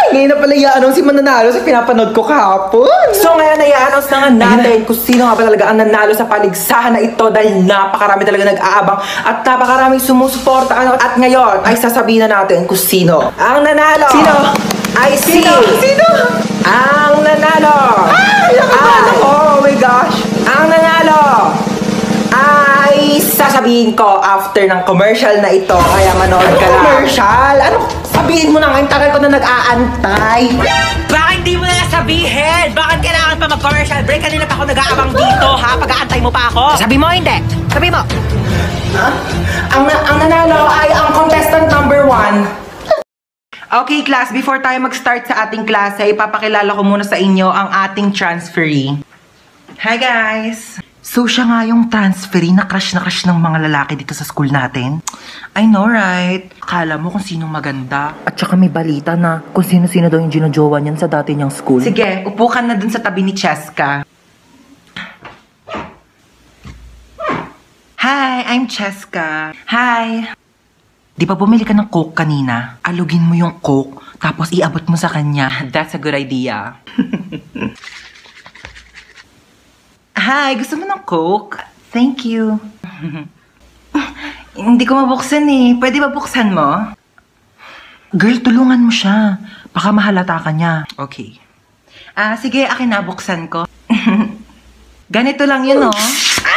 Ngayon na pala i-announce si mananalo sa pinapanood ko kahapon. So ngayon ay i-announce na nga natin kung sino nga ba talaga ang nanalo sa paligsahan na ito dahil napakarami talaga nag-aabang at napakaraming sumusuporta. At ngayon ay sasabihin na natin kung sino ang nanalo. Sino? Ay Sino? Ang nanalo! Oh my gosh! Ang nanalo ay sasabihin ko after ng commercial na ito. Kaya manood ka lang. Commercial? Ano? Sabihin mo na ngayon, tagal ko na nag-aantay. Bakit di mo na sabihin? Bakit kailangan pa mag-commercial break? Kanina pa ako nag-aabang dito, ha? Pag-aantay mo pa ako. Sabi mo, hindi. Sabi mo. Ang nanalo ay ang contestant number 1. Okay, class. Before tayo mag-start sa ating klase, ipapakilala ko muna sa inyo ang ating transferee. Hi, guys! So, siya nga yung transferee na crush ng mga lalaki dito sa school natin. I know, right? Akala mo kung sinong maganda. At saka may balita na kung sino-sino daw yung ginojowa niyan sa dati niyang school. Sige, upo ka na dun sa tabi ni Cheska. Hi, I'm Cheska. Hi! Di ba bumili ka ng Coke kanina? Alugin mo yung Coke, tapos iabot mo sa kanya. That's a good idea. Hi, gusto mo ng Coke? Thank you. Hindi ko mabuksan eh. Pwede ba buksan mo? Girl, tulungan mo siya. Baka mahalata ka niya. Okay. Sige, akin na, buksan ko. Ganito lang yun, oh.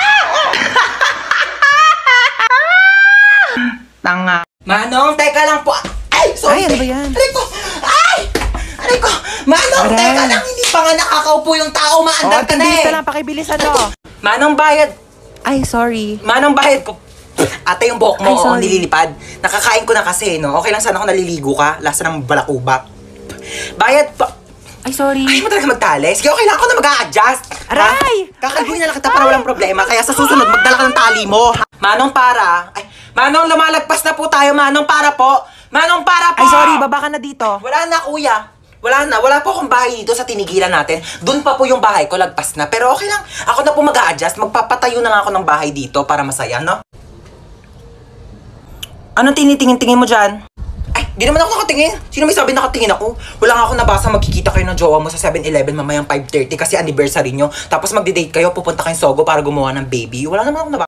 Tanga. Manong, teka lang po. Ay, sorry. Ay, ano ba yan? Aray ko! Ay! Aray ko! Manong, teka lang. Hindi pa nga nakakaupo yung tao. Maandar ka na eh. Bilis na lang, pakibilis ano. Manong bayad. Ay, sorry. Manong bayad ko. Ate, yung buhok mo, Ay, sorry. nililipad. Nakakain ko na kasi, no? Okay lang sana kung naliligo ka. Lasa ng balakubak. Bayad pa. Ay, sorry. Ay, mo talaga magtali. Sige, okay lang ako na mag-a-adjust. Aray! Kakalbuhin na lang kita para walang problema. Kaya sa susunod, magdala ka ng tali mo. Manong para. Ay, Manong, lumalagpas na po tayo. Manong para po. Manong para po. Ay, sorry. Baba ka na dito. Wala na, kuya. Wala na. Wala po akong bahay dito sa tinigilan natin. Doon pa po yung bahay ko, lagpas na. Pero okay lang. Ako na po mag-a-adjust. Magpapatayo na nga ako ng bahay dito para masaya, no? Anong tinitingin-tingin mo dyan? Ay, di naman ako nakatingin. Sino may sabi nakatingin ako? Wala nga ako nabasa magkikita kayo ng jowa mo sa 7-Eleven mamayang 5:30 kasi anniversary nyo. Tapos magdi-date kayo, pupunta kayong Sogo para gumawa ng baby. Wala naman ako nabasa.